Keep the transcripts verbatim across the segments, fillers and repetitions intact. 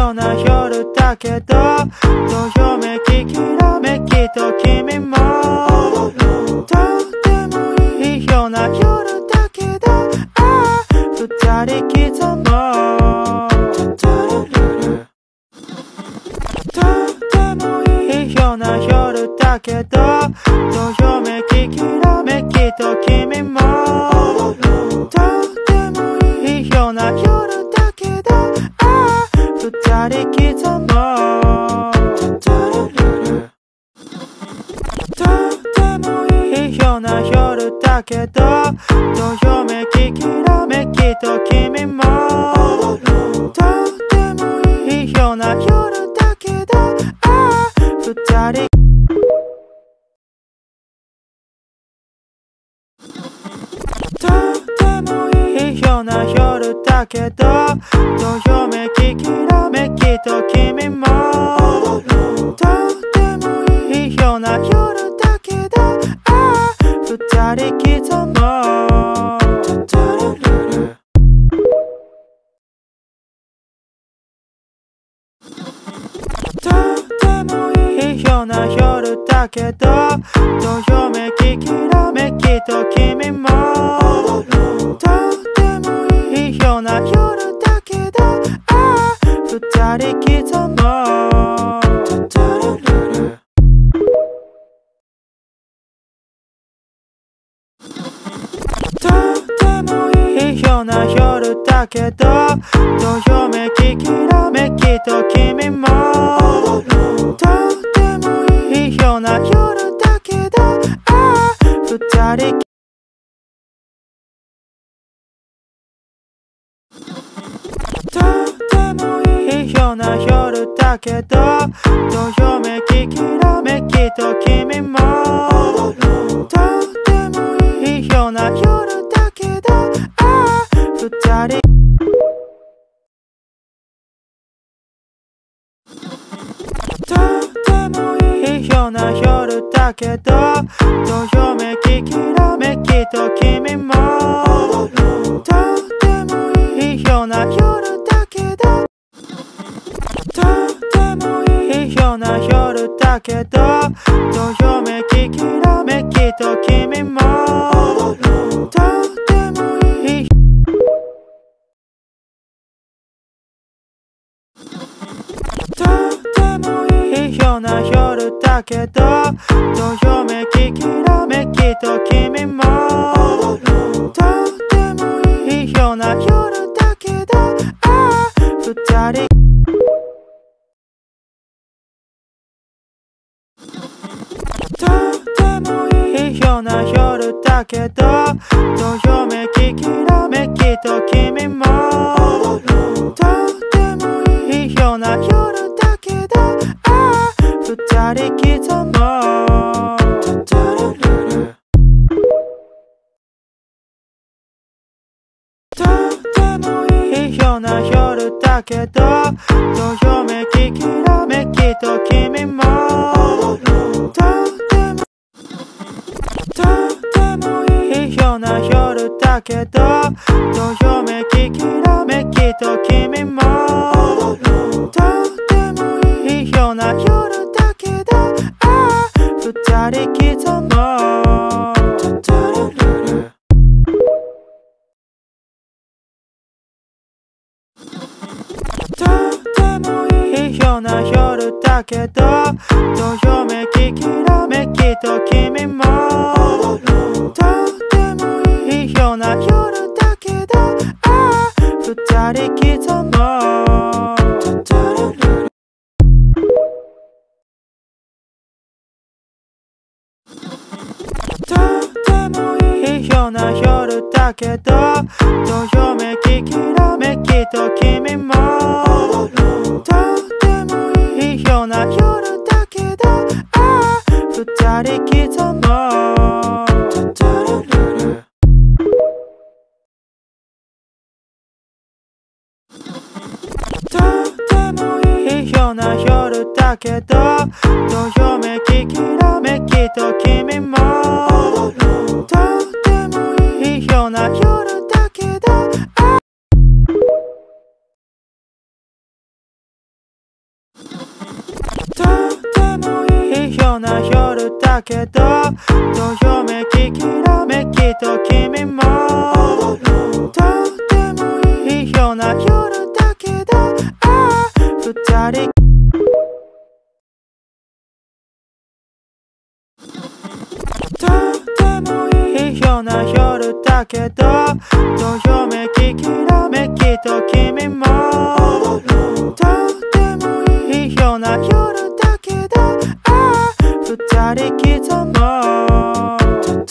ような夜だけど、どよめききらめきと君もとってもいいような夜だけど、ああ二人刻もうとってもいいような夜だけど、どよめききらめきと君もとってもいいような夜だけど、ああ二人刻もうとってもいいような夜だけど、どよめききらめきと君もとってもいいような夜だけど、ああ二人とってもいいような夜だけど、どよめききらめきと君もとってもいいような夜だけど、ああ二人刻もうとってもいいような夜だけど、どよめききらめきと君もとってもいいような夜だけど、ああ二人刻もうとってもいいような夜だけど、どよめききらめきと君もとってもいいような夜だけど、ああ二人とってもいいような夜だけど、どよめききらめきと君もとってもいいような夜だけど、ああ二人とってもいいような夜だけど、どよめききらめきと君もとってもいいような夜だけど、とってもいいような夜だけど、どよめききらめきと君もとってもいいとってもいいような夜だけど、どよめききらめきと君もとってもいいような夜だけど、ああ二人とってもいいような夜だけど、どよめききらめきと君もとってもいいような夜だけど、ああ二人刻もうとってもいいような夜だけど、どよめききらめきと君もとってもとってもいいような夜だけど、どよめききらめきと君もとってもいいような夜だけど、ああ二人刻もうとってもいいような夜だけど、どよめききらめきと君もとってもいいような夜だけど、ああ二人刻もうとってもいいような夜だけど、どよめききらめきと君もとってもいいような夜だけど、ああ二人刻もうとってもいいような夜だけど、どよめききらめきと君もとってもいいような夜だけど、あような夜だけど、どよめききらめきと君もとってもいいような夜だけど、ああ二人とってもいいような夜だけど、どよめききらめきと君もとってもいいような夜だけど、ああ二人刻もう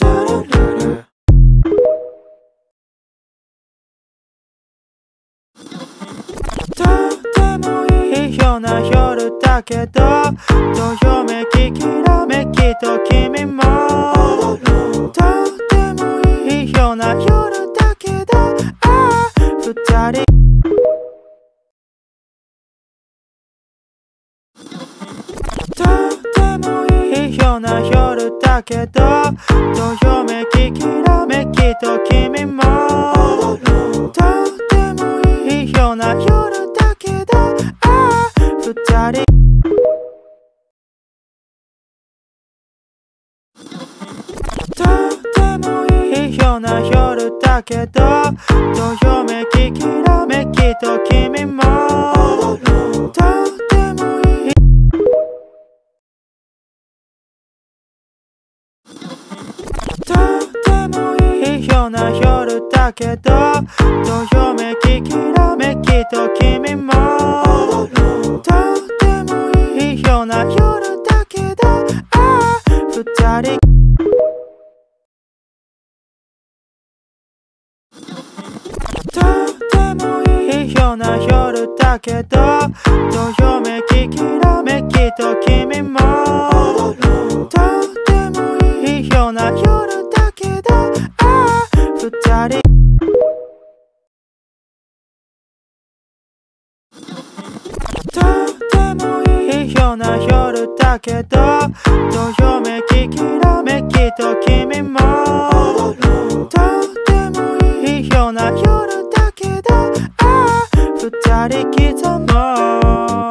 とってもいいような夜だけど、どよめききらめきと君もとってもいいような夜だけど、ああ二人とってもいいような夜だけど、どよめききらめきと君もとってもいいような夜だけど、ああ二人とってもいいような夜だけど、どよめききらめきと君もとってもいいとってもいいような夜だけど、どよめききらめきと君もとってもいいような夜だけど、ああ二人とってもいいような夜だけど、どよめききらめきと君もとってもいいような夜だけど、ああ二人とってもいいような夜だけど、どよめききらめきと君もとってもいいような夜だけど、ああ二人刻もう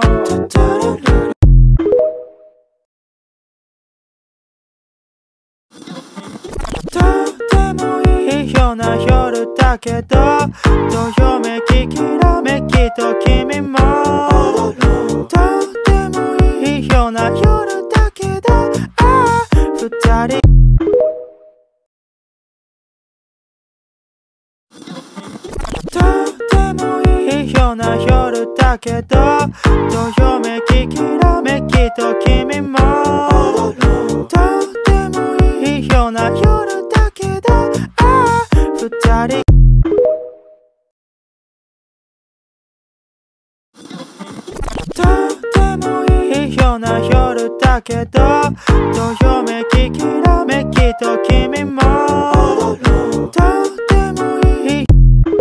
とってもいいような夜だけど、どよめききらめきと君もとってもいいような夜だけど、ああ二人とってもいいような夜だけど、どよめききらめきと君もとってもいいような夜だけど、ああ二人とってもいいような夜だけど、どよめききらめきと君もとってもいい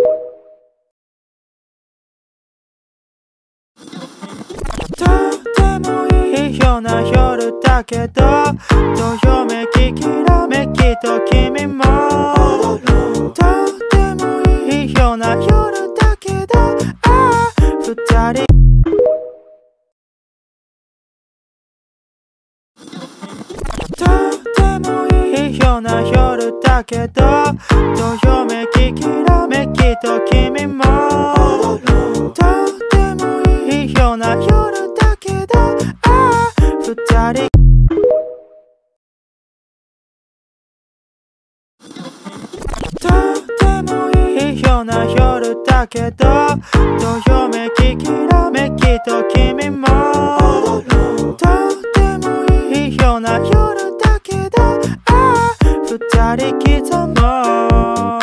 とってもいいような夜だけど、どよめききらめきと君もとってもいいような夜だけど、ああ二人とってもいいような夜だけど、どよめききらめきと君もとってもいいような夜だけど、ああ二人とってもいいような夜だけど、どよめききらめきと君もとってもいいような夜だけど、ああ二人刻もう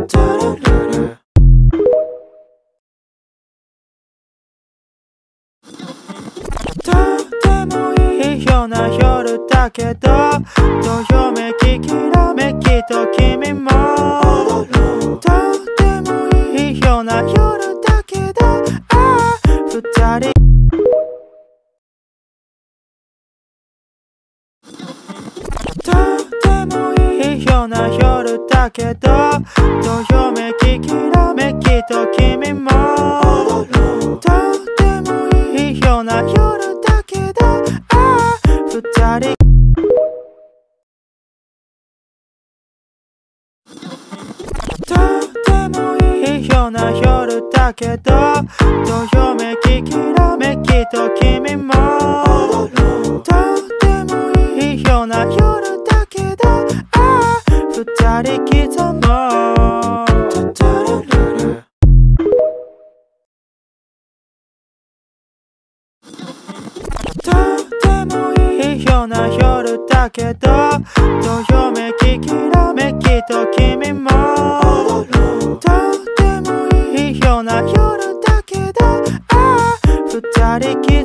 とってもいいような夜だけど、どよめききらめきと君もとってもいいような夜だけど、ああ二人とってもいいような夜だけど、どよめききらめきと君もとってもいいような夜だけど、ああ二人だけどどよめききらめきと君もとってもいいような夜だけどああ二人刻もうとってもいいような夜だけどどよめききらめきと君もとってもいいような夜だけどああ二人刻